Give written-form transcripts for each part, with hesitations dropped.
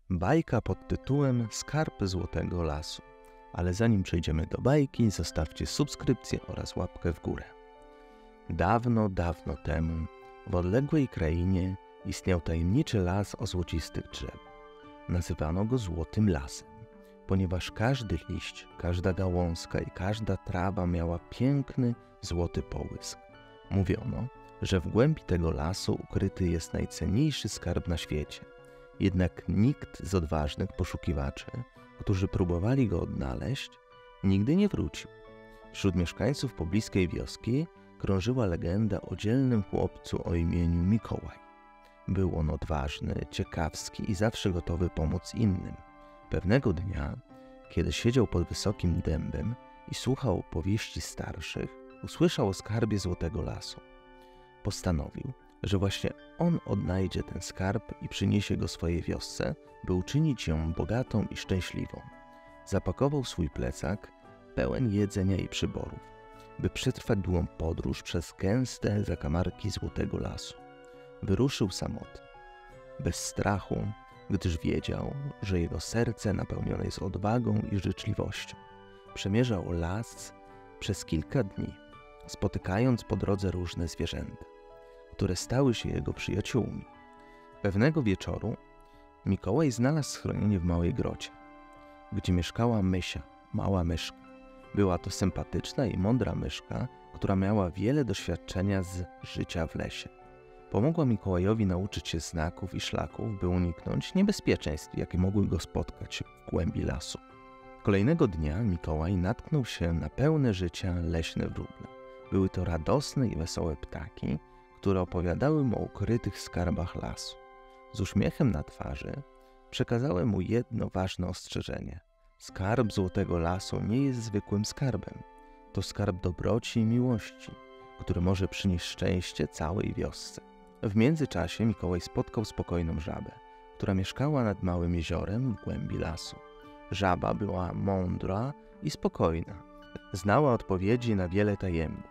Bajka pod tytułem Skarb Złotego Lasu. Ale zanim przejdziemy do bajki, zostawcie subskrypcję oraz łapkę w górę. Dawno, dawno temu w odległej krainie istniał tajemniczy las o złocistych drzewach. Nazywano go Złotym Lasem, ponieważ każdy liść, każda gałązka i każda trawa miała piękny, złoty połysk. Mówiono, że w głębi tego lasu ukryty jest najcenniejszy skarb na świecie. Jednak nikt z odważnych poszukiwaczy, którzy próbowali go odnaleźć, nigdy nie wrócił. Wśród mieszkańców pobliskiej wioski krążyła legenda o dzielnym chłopcu o imieniu Mikołaj. Był on odważny, ciekawski i zawsze gotowy pomóc innym. Pewnego dnia, kiedy siedział pod wysokim dębem i słuchał opowieści starszych, usłyszał o skarbie Złotego Lasu. Postanowił, że właśnie on odnajdzie ten skarb i przyniesie go swojej wiosce, by uczynić ją bogatą i szczęśliwą. Zapakował swój plecak pełen jedzenia i przyborów, by przetrwać długą podróż przez gęste zakamarki Złotego Lasu. Wyruszył samotnie, bez strachu, gdyż wiedział, że jego serce napełnione jest odwagą i życzliwością. Przemierzał las przez kilka dni, spotykając po drodze różne zwierzęta, które stały się jego przyjaciółmi. Pewnego wieczoru Mikołaj znalazł schronienie w małej grocie, gdzie mieszkała Mysia, mała myszka. Była to sympatyczna i mądra myszka, która miała wiele doświadczenia z życia w lesie. Pomogła Mikołajowi nauczyć się znaków i szlaków, by uniknąć niebezpieczeństw, jakie mogły go spotkać w głębi lasu. Kolejnego dnia Mikołaj natknął się na pełne życia leśne wróble. Były to radosne i wesołe ptaki, które opowiadały mu o ukrytych skarbach lasu. Z uśmiechem na twarzy przekazały mu jedno ważne ostrzeżenie. Skarb Złotego Lasu nie jest zwykłym skarbem. To skarb dobroci i miłości, który może przynieść szczęście całej wiosce. W międzyczasie Mikołaj spotkał spokojną żabę, która mieszkała nad małym jeziorem w głębi lasu. Żaba była mądra i spokojna. Znała odpowiedzi na wiele tajemnic.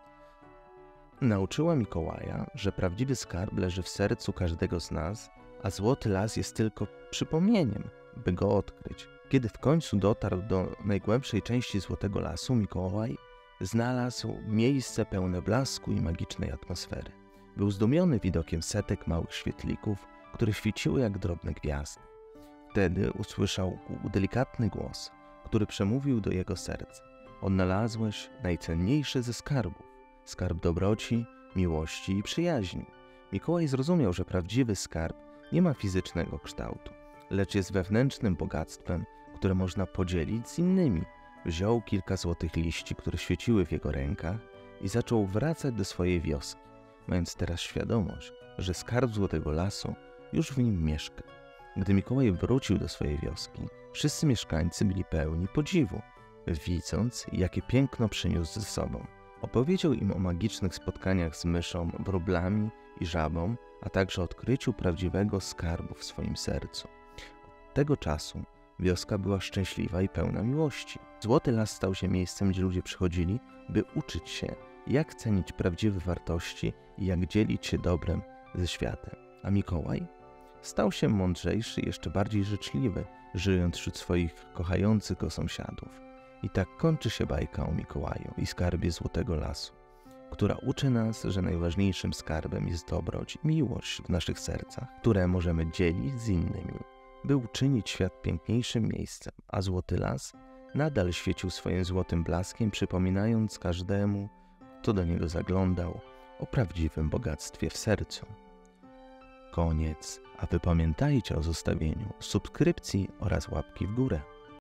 Nauczyła Mikołaja, że prawdziwy skarb leży w sercu każdego z nas, a Złoty Las jest tylko przypomnieniem, by go odkryć. Kiedy w końcu dotarł do najgłębszej części Złotego Lasu, Mikołaj znalazł miejsce pełne blasku i magicznej atmosfery. Był zdumiony widokiem setek małych świetlików, które świeciły jak drobne gwiazdy. Wtedy usłyszał delikatny głos, który przemówił do jego serca. Odnalazłeś najcenniejszy ze skarbów. Skarb dobroci, miłości i przyjaźni. Mikołaj zrozumiał, że prawdziwy skarb nie ma fizycznego kształtu, lecz jest wewnętrznym bogactwem, które można podzielić z innymi. Wziął kilka złotych liści, które świeciły w jego rękach i zaczął wracać do swojej wioski, mając teraz świadomość, że skarb Złotego Lasu już w nim mieszka. Gdy Mikołaj wrócił do swojej wioski, wszyscy mieszkańcy byli pełni podziwu, widząc, jakie piękno przyniósł ze sobą. Opowiedział im o magicznych spotkaniach z myszą, wróblami i żabą, a także odkryciu prawdziwego skarbu w swoim sercu. Od tego czasu wioska była szczęśliwa i pełna miłości. Złoty Las stał się miejscem, gdzie ludzie przychodzili, by uczyć się, jak cenić prawdziwe wartości i jak dzielić się dobrem ze światem. A Mikołaj stał się mądrzejszy i jeszcze bardziej życzliwy, żyjąc wśród swoich kochających go sąsiadów. I tak kończy się bajka o Mikołaju i skarbie Złotego Lasu, która uczy nas, że najważniejszym skarbem jest dobroć i miłość w naszych sercach, które możemy dzielić z innymi, by uczynić świat piękniejszym miejscem, a Złoty Las nadal świecił swoim złotym blaskiem, przypominając każdemu, kto do niego zaglądał, o prawdziwym bogactwie w sercu. Koniec, a wy pamiętajcie o zostawieniu subskrypcji oraz łapki w górę.